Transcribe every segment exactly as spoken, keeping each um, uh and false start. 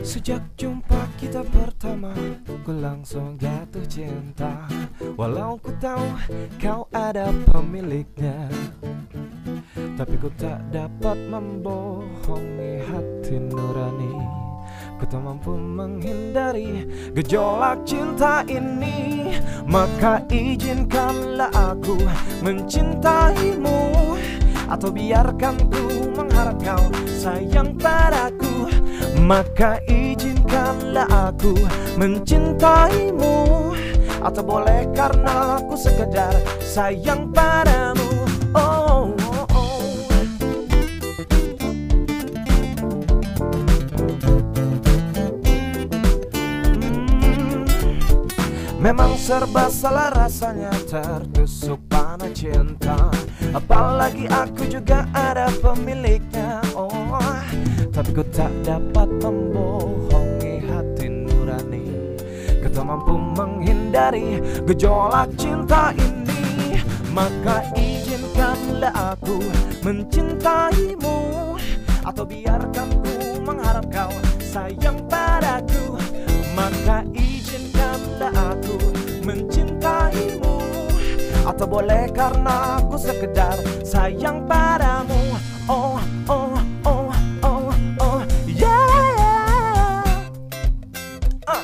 Sejak jumpa kita pertama, ku langsung jatuh cinta. Walau ku tahu kau ada pemiliknya, tapi ku tak dapat membohongi hati nurani. Ku tak mampu menghindari gejolak cinta ini. Maka izinkanlah aku mencintaimu, atau biarkan ku mengharap kau sayang padaku. Maka izinkanlah aku mencintaimu, atau boleh karena aku sekedar sayang padamu. Oh, oh, oh. Hmm, memang serba salah rasanya tertusuk panah cinta. Apalagi aku juga ada pemiliknya. Oh, tapi ku tak dapat membohongi hati nurani. Ku tak mampu menghindari gejolak cinta ini. Maka izinkanlah aku mencintaimu, atau biarkan ku mengharap kau sayang padaku. Maka izinkanlah aku mencintaimu, atau boleh karena aku sekedar sayang padamu. Oh, oh, oh, oh, oh, yeah. uh.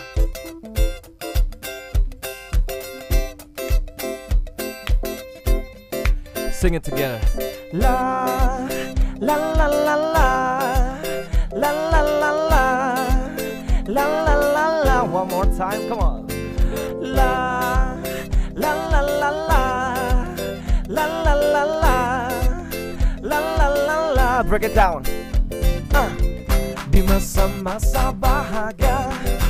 Sing it together. La, la, la, la, la, la, la, la, la, la, la, la, la. One more time, come on. La, la, la, la, la, la, la, la, la, la, la, la, la. Break it down. uh. Di masa-masa bahagia,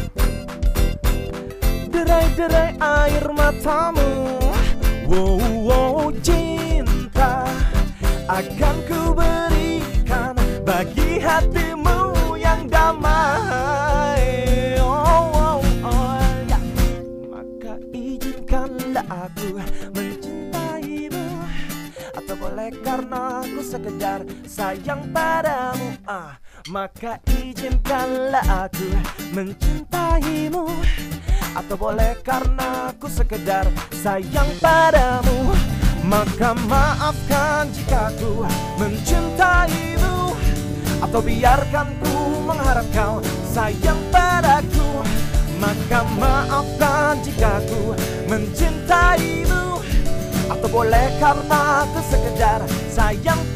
derai-derai air matamu. Wow, wow, cinta akan ku berikan bagi hatimu yang damai. Oh, oh, oh, ya. Maka izinkanlah aku mencintaimu, atau boleh karena aku sekedar sayang padamu. ah. Maka izinkanlah aku mencintaimu, atau boleh karena aku sekedar sayang padamu. Maka maafkan jika ku mencintaimu, atau biarkan ku mengharap kau sayang padaku. Maka maafkan jika ku mencintaimu, atau boleh karena aku sekedar sayang